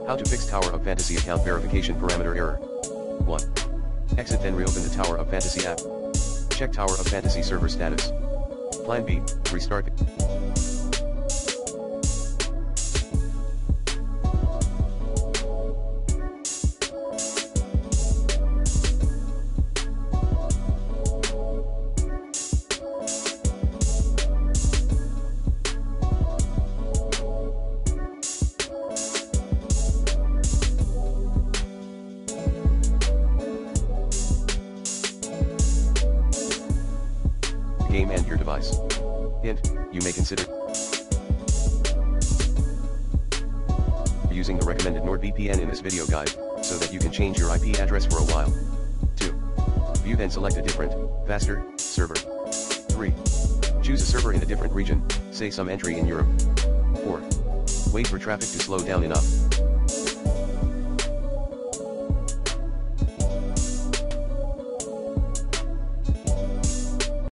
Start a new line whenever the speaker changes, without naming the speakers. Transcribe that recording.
How to fix Tower of Fantasy account verification parameter error. 1. Exit then reopen the Tower of Fantasy app. Check Tower of Fantasy server status. Plan B, restart. Game and your device. Hint, you may consider using the recommended NordVPN in this video guide, so that you can change your IP address for a while. 2. View then select a different, faster, server. 3. Choose a server in a different region, say some entry in Europe. 4. Wait for traffic to slow down enough.